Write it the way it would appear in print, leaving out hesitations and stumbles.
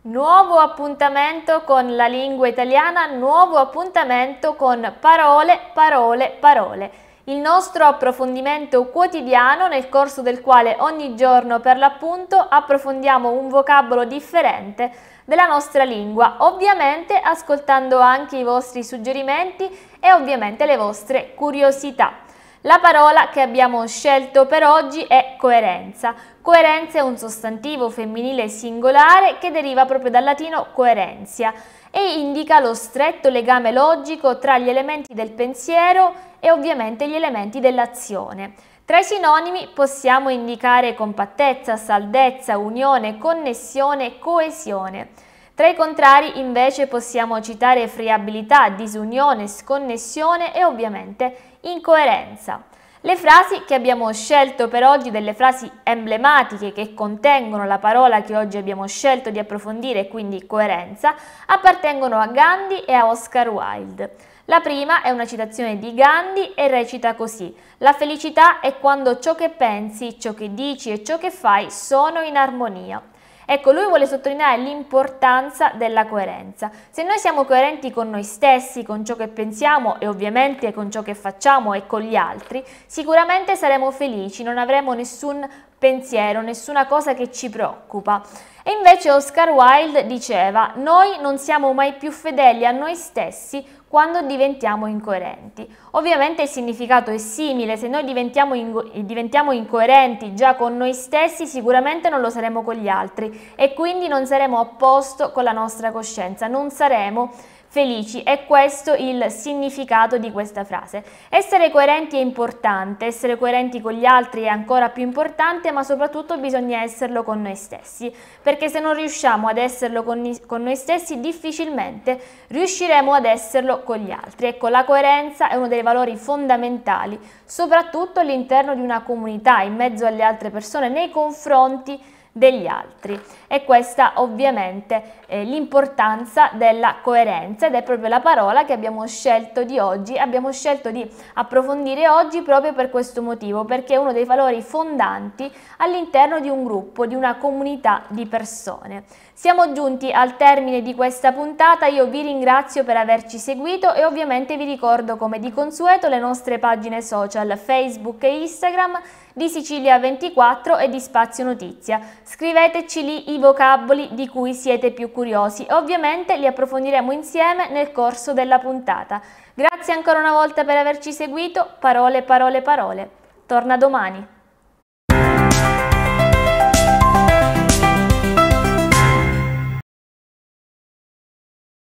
Nuovo appuntamento con la lingua italiana, nuovo appuntamento con parole, parole, parole. Il nostro approfondimento quotidiano nel corso del quale ogni giorno per l'appunto approfondiamo un vocabolo differente della nostra lingua, ovviamente ascoltando anche i vostri suggerimenti e ovviamente le vostre curiosità. La parola che abbiamo scelto per oggi è coerenza. Coerenza è un sostantivo femminile singolare che deriva proprio dal latino coerentia e indica lo stretto legame logico tra gli elementi del pensiero e ovviamente gli elementi dell'azione. Tra i sinonimi possiamo indicare compattezza, saldezza, unione, connessione, coesione. Tra i contrari invece possiamo citare friabilità, disunione, sconnessione e ovviamente incoerenza. Le frasi che abbiamo scelto per oggi, delle frasi emblematiche che contengono la parola che oggi abbiamo scelto di approfondire, quindi coerenza, appartengono a Gandhi e a Oscar Wilde. La prima è una citazione di Gandhi e recita così: la felicità è quando ciò che pensi, ciò che dici e ciò che fai sono in armonia. Ecco, lui vuole sottolineare l'importanza della coerenza. Se noi siamo coerenti con noi stessi, con ciò che pensiamo e ovviamente con ciò che facciamo e con gli altri, sicuramente saremo felici, non avremo nessun pensiero, nessuna cosa che ci preoccupa. E invece Oscar Wilde diceva: noi non siamo mai più fedeli a noi stessi quando diventiamo incoerenti. Ovviamente il significato è simile: se noi diventiamo incoerenti già con noi stessi, sicuramente non lo saremo con gli altri e quindi non saremo a posto con la nostra coscienza, non saremo felici. È questo il significato di questa frase. Essere coerenti è importante, essere coerenti con gli altri è ancora più importante, ma soprattutto bisogna esserlo con noi stessi, perché se non riusciamo ad esserlo con noi stessi, difficilmente riusciremo ad esserlo con gli altri. Ecco, la coerenza è uno dei valori fondamentali, soprattutto all'interno di una comunità, in mezzo alle altre persone, nei confronti degli altri. E questa ovviamente è l'importanza della coerenza ed è proprio la parola che abbiamo scelto di oggi, abbiamo scelto di approfondire oggi proprio per questo motivo, perché è uno dei valori fondanti all'interno di un gruppo, di una comunità di persone. Siamo giunti al termine di questa puntata, io vi ringrazio per averci seguito e ovviamente vi ricordo come di consueto le nostre pagine social Facebook e Instagram di Sicilia24 e di Spazio Notizia. Scriveteci lì i vocaboli di cui siete più curiosi e ovviamente li approfondiremo insieme nel corso della puntata. Grazie ancora una volta per averci seguito, parole, parole, parole. Torna domani!